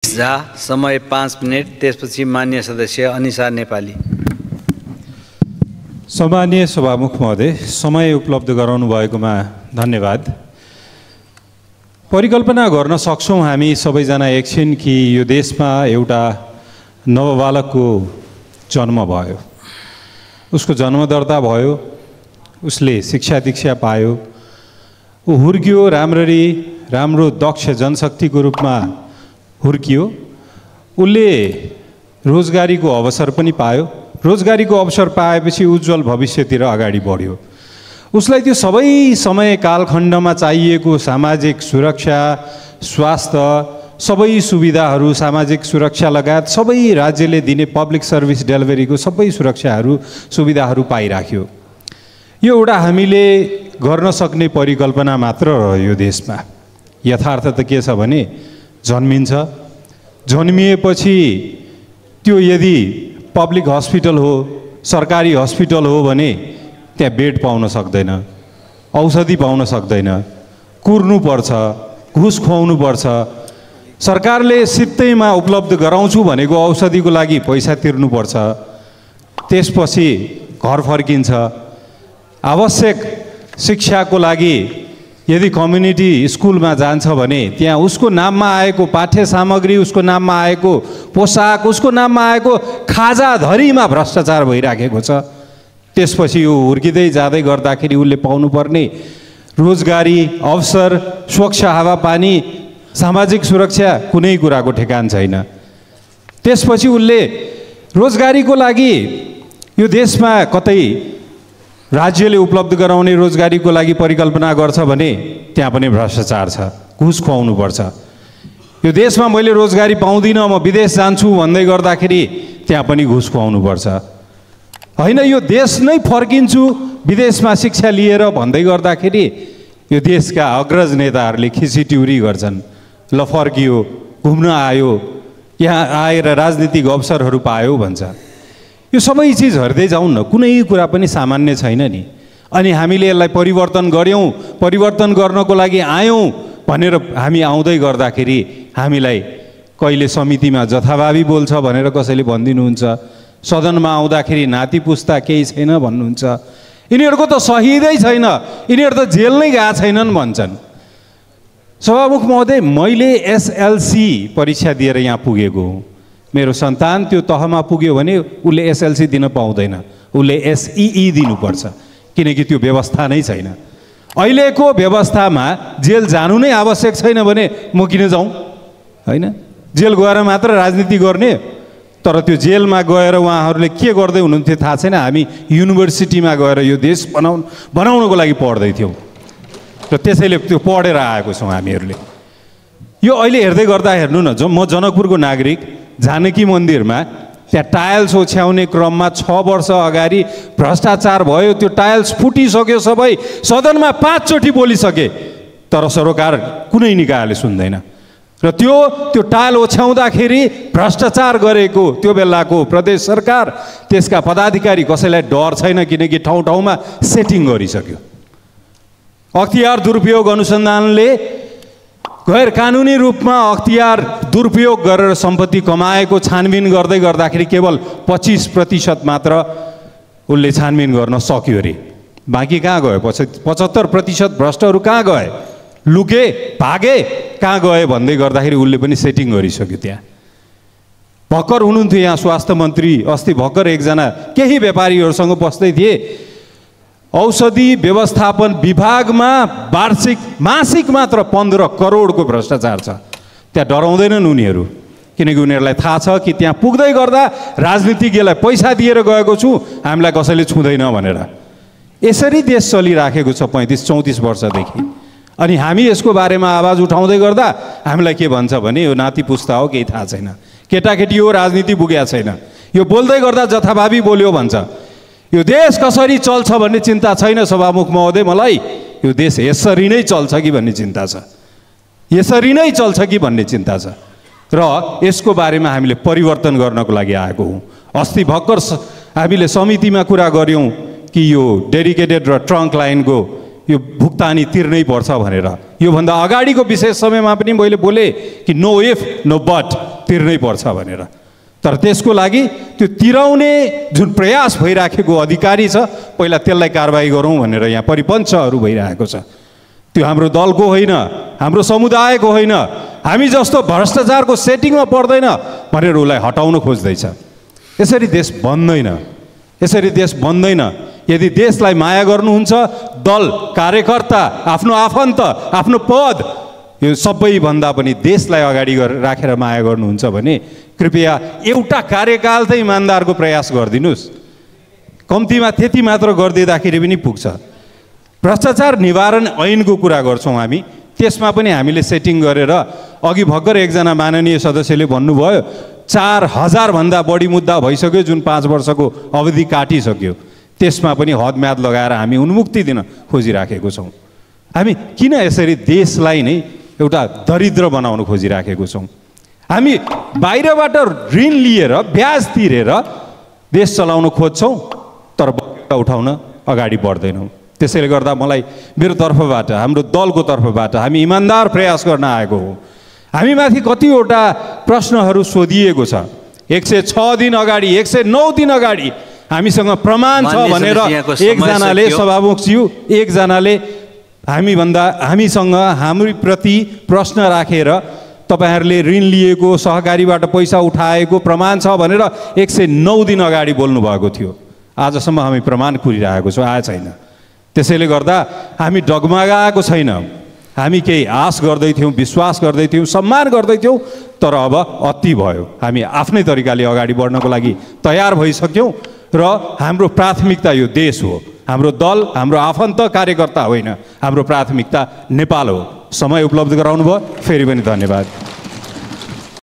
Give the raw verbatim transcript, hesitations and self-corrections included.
झा, समय पाँच मिनट। त्यसपछि मान्य सदस्य अनिसा नेपाली। सम्माननीय सभामुख महोदय, समय उपलब्ध गराउनु भएकोमा धन्यवाद। परिकल्पना गर्न सक्छौँ हामी सबैजना एकछिन कि यो देशमा एउटा नवबालकको जन्म भयो, उसको जन्म दर्ता भयो, उसले शिक्षा दीक्षा पायो, ऊ हुर्कियो, राम्ररी राम्रो दक्ष जनशक्तिको रूपमा हुर्कियो, उसले रोजगारीको अवसर पनि पायो, रोजगारीको अवसर पाएपछि उज्जवल भविष्यतिर अगाडि बढ्यो। उसलाई त्यो सबै समय कालखण्डमा चाहिएको सामाजिक सुरक्षा, स्वास्थ्य, सबै सुविधाहरू, सामाजिक सुरक्षा लगायत सबै राज्यले दिने पब्लिक सर्भिस डेलिभरीको सबै सुरक्षाहरू, सुविधाहरू पाइराख्यो। यो एउटा हामीले गर्न सक्ने परिकल्पना मात्र रह्यो यो देशमा। यथार्थ त के छ भने जन्मिन्छ, जन्मिएपछि त्यो यदि पब्लिक हस्पिटल हो, सरकारी हस्पिटल हो भने त्यहाँ बेड पाउन सक्दैन, औषधि पाउन सक्दैन, कुर्नुपर्छ, घुस खुवाउनुपर्छ। सरकारले सित्तैमा उपलब्ध गराउँछु भनेको औषधिको लागि पैसा तिर्नुपर्छ, त्यसपछि घर फर्किन्छ। आवश्यक शिक्षाको लागि यदि कम्युनिटी स्कुलमा जान्छ भने त्यहाँ उसको नाममा आएको पाठ्य सामग्री, उसको नाममा आएको पोसाक, उसको नाममा आएको खाजाधरीमा भ्रष्टाचार भइराखेको छ। त्यसपछि यो हुर्किँदै जाँदै गर्दाखेरि उसले पाउनुपर्ने रोजगारी, अवसर, स्वच्छ हावापानी, सामाजिक सुरक्षा कुनै कुराको ठेगान छैन। त्यसपछि उसले रोजगारीको लागि यो देशमा कतै राज्यले उपलब्ध गराउने रोजगारीको लागि परिकल्पना गर्छ भने त्यहाँ पनि भ्रष्टाचार छ, घुस खुवाउनुपर्छ। यो देशमा मैले रोजगारी पाउँदिनँ, म विदेश जान्छु भन्दै गर्दाखेरि त्यहाँ पनि घुस खुवाउनुपर्छ। होइन, यो देश नै फर्किन्छु विदेशमा शिक्षा लिएर भन्दै गर्दाखेरि यो देशका अग्रज नेताहरूले खिचिट्युरी गर्छन्। ल फर्कियो, घुम्न आयो, यहाँ आएर राजनीतिक अवसरहरू पायो भन्छ। यो सबै चिज हेर्दै जाउँ न, कुनै कुरा पनि सामान्य छैन नि। अनि हामीले यसलाई परिवर्तन गऱ्यौँ, परिवर्तन गर्नको लागि आयौँ भनेर हामी आउँदै गर्दाखेरि हामीलाई कहिले समितिमा जथाभावी बोल्छ भनेर कसैले भनिदिनुहुन्छ, सदनमा आउँदाखेरि नाति पुस्ता केही छैन भन्नुहुन्छ। यिनीहरूको त सहिदै छैन, यिनीहरू त जेल नै गएको छैनन् भन्छन्। सभामुख महोदय, मैले एसएलसी परीक्षा दिएर यहाँ पुगेको हुँ। मेरो सन्तान त्यो तहमा पुग्यो भने उसले एसएलसी दिन पाउँदैन, उसले एसइई दिनुपर्छ, किनकि त्यो व्यवस्था नै छैन। अहिलेको व्यवस्थामा जेल जानु नै आवश्यक छैन भने म किन जाउँ? होइन, जेल गएर मात्र राजनीति गर्ने। तर त्यो जेलमा गएर उहाँहरूले के गर्दै हुनुहुन्थ्यो थाहा छैन। हामी युनिभर्सिटीमा गएर यो देश बनाउनु बनाउनको लागि पढ्दै थियौँ र त्यसैले त्यो पढेर आएको छौँ हामीहरूले। यो अहिले हेर्दै गर्दा हेर्नु न, जो म जनकपुरको नागरिक, जानकी मन्दिरमा त्यहाँ टाइल्स ओछ्याउने क्रममा छ वर्ष अगाडि भ्रष्टाचार भयो। त्यो टाइल्स फुटिसक्यो, सबै सदनमा पाँचचोटि बोलिसके, तर सरकार कुनै निकायले सुन्दैन। र त्यो त्यो टाइल ओछ्याउँदाखेरि भ्रष्टाचार गरेको त्यो बेलाको प्रदेश सरकार, त्यसका पदाधिकारी कसैलाई डर छैन, किनकि ठाउँ ठाउँमा सेटिङ गरिसक्यो। अख्तियार दुरुपयोग अनुसन्धानले गैर कानुनी रूपमा अख्तियार दुरुपयोग गरेर सम्पत्ति कमाएको छानबिन गर्दै गर्दाखेरि केवल पच्चिस प्रतिशत मात्र उसले छानबिन गर्न सक्यो अरे। बाँकी कहाँ गयो? पचहत्तर प्रतिशत भ्रष्टहरू कहाँ गए? लुके, भागे, कहाँ गए भन्दै गर्दाखेरि उसले पनि सेटिङ गरिसक्यो। त्यहाँ भर्खर हुनुहुन्थ्यो यहाँ स्वास्थ्य मन्त्री, अस्ति भर्खर एकजना केही व्यापारीहरूसँग बस्दै थिए। औषधि व्यवस्थापन विभागमा वार्षिक मासिक मात्र पन्ध्र करोडको भ्रष्टाचार छ। त्यहाँ डराउँदैनन् उनीहरू, किनकि उनीहरूलाई थाहा छ कि त्यहाँ पुग्दै गर्दा राजनीतिज्ञलाई पैसा दिएर गएको छु, हामीलाई कसैले छुँदैन भनेर। यसरी देश चलिराखेको छ पैँतिस चौतिस वर्षदेखि। अनि हामी यसको बारेमा आवाज उठाउँदै गर्दा हामीलाई के भन्छ भने यो नाति पुस्ता हो, केही थाहा छैन, केटाकेटी हो, राजनीति पुगेको छैन, यो बोल्दै गर्दा जथाभावी बोल्यो भन्छ। यो देश कसरी चल्छ भन्ने चिन्ता छैन सभामुख महोदय मलाई। यो देश यसरी नै चल्छ कि भन्ने चिन्ता छ, यसरी नै चल्छ कि भन्ने चिन्ता छ। र यसको बारेमा हामीले परिवर्तन गर्नको लागि आएको हौँ। अस्ति भर्खर हामीले समितिमा कुरा गऱ्यौँ कि यो डेडिकेटेड र ट्रङ्क लाइनको यो भुक्तानी तिर्नै पर्छ भनेर। योभन्दा अगाडिको विशेष समयमा पनि मैले बोले कि नो इफ नो बट, तिर्नै पर्छ भनेर। तर त्यसको लागि त्यो तिराउने जुन प्रयास भइराखेको अधिकारी छ पहिला त्यसलाई कारबाही गरौँ भनेर यहाँ परिपञ्चहरू भइरहेको छ। त्यो हाम्रो दलको होइन, हाम्रो समुदायको होइन, हामी जस्तो भ्रष्टाचारको सेटिङमा पर्दैन भनेर उसलाई हटाउन खोज्दैछ। यसरी देश बन्दैन, यसरी देश बन्दैन। यदि देशलाई माया गर्नुहुन्छ, दल, कार्यकर्ता, आफ्नो आफन्त, आफ्नो पद, यो सबैभन्दा पनि देशलाई अगाडि राखेर माया गर्नुहुन्छ भने कृपया एउटा कार्यकाल चाहिँ इमान्दारको प्रयास गरिदिनुहोस्। कम्तीमा त्यति मात्र गरिदिँदाखेरि पनि पुग्छ। भ्रष्टाचार निवारण ऐनको कुरा गर्छौँ हामी, त्यसमा पनि हामीले सेटिङ गरेर अघि भर्खर एकजना माननीय सदस्यले भन्नुभयो चार हजारभन्दा बढी मुद्दा भइसक्यो जुन पाँच वर्षको अवधि काटिसक्यो। त्यसमा पनि हदम्याद लगाएर हामी उन्मुक्ति दिन खोजिराखेको छौँ। हामी किन यसरी देशलाई नै एउटा दरिद्र बनाउन खोजिराखेको छौँ? हामी बाहिरबाट ऋण लिएर ब्याज तिरेर देश चलाउन खोज्छौँ तर बकेटा उठाउन अगाडि बढ्दैनौँ। त्यसैले गर्दा मलाई मेरो तर्फबाट, हाम्रो दलको तर्फबाट हामी इमान्दार प्रयास गर्न आएको हो। हामीमाथि कतिवटा प्रश्नहरू सोधिएको छ। एक सय छ दिन अगाडि, एक सय नौ दिन अगाडि हामीसँग प्रमाण छ भनेर एकजनाले, सभामुखज्यू एकजनाले हामीभन्दा हामीसँग हाम्रो प्रति प्रश्न राखेर तपाईँहरूले ऋण लिएको, सहकारीबाट पैसा उठाएको प्रमाण छ भनेर एक सय नौ दिन अगाडि बोल्नुभएको थियो। आजसम्म हामी प्रमाण कुरिरहेको छौँ, आए छैन। त्यसैले गर्दा हामी डगमगाएको छैनौँ। हामी केही आश गर्दै थियौँ, विश्वास गर्दै थियौँ, सम्मान गर्दै थियौँ, तर अब अति भयो। हामी आफ्नै तरिकाले अगाडि बढ्नको लागि तयार भइसक्यौँ र हाम्रो प्राथमिकता यो देश हो। हाम्रो दल, हाम्रो आफन्त कार्यकर्ता होइन, हाम्रो प्राथमिकता नेपाल हो। समय उपलब्ध गराउनु भयो, फेरि पनि धन्यवाद।